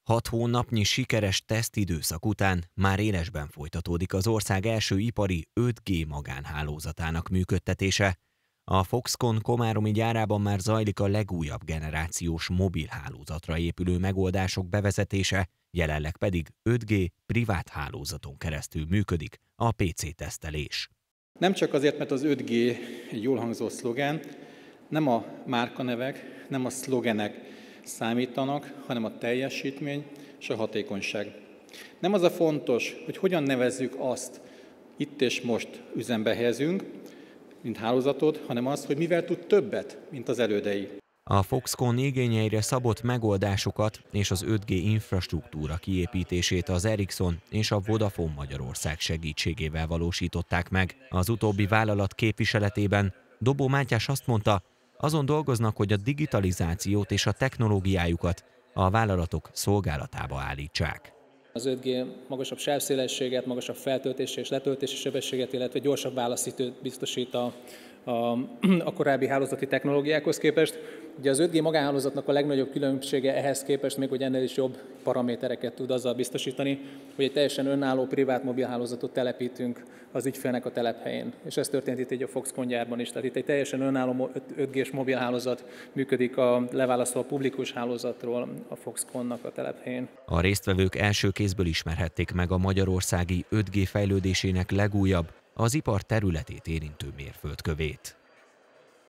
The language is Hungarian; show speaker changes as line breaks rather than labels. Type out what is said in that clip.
6 hónapnyi sikeres tesztidőszak után már élesben folytatódik az ország első ipari 5G magánhálózatának működtetése. A Foxconn komáromi gyárában már zajlik a legújabb generációs mobilhálózatra épülő megoldások bevezetése, jelenleg pedig 5G privát hálózaton keresztül működik a PC-tesztelés.
Nem csak azért, mert az 5G egy jól hangzó szlogen, nem a márkanevek, nem a szlogenek számítanak, hanem a teljesítmény és a hatékonyság. Nem az a fontos, hogy hogyan nevezzük azt, itt és most üzembe helyezünk, mint hálózatot, hanem az, hogy mivel tud többet, mint az elődei.
A Foxconn igényeire szabott megoldásokat és az 5G infrastruktúra kiépítését az Ericsson és a Vodafone Magyarország segítségével valósították meg. Az utóbbi vállalat képviseletében Dobó Mátyás azt mondta, azon dolgoznak, hogy a digitalizációt és a technológiájukat a vállalatok szolgálatába állítsák.
Az 5G magasabb sávszélességet, magasabb feltöltési és letöltési sebességet, illetve gyorsabb válaszidőt biztosít a korábbi hálózati technológiákhoz képest. Ugye az 5G magánhálózatnak a legnagyobb különbsége ehhez képest még, hogy ennél is jobb paramétereket tud azzal biztosítani, hogy egy teljesen önálló privát mobilhálózatot telepítünk az ügyfélnek a telephelyén. És ez történt itt a Foxconn gyárban is. Tehát itt egy teljesen önálló 5G-s mobilhálózat működik leválasztva a publikus hálózatról a Foxconn-nak a telephelyén.
A résztvevők első kézből ismerhették meg a magyarországi 5G fejlődésének legújabb, az ipar területét érintő mérföldkövét.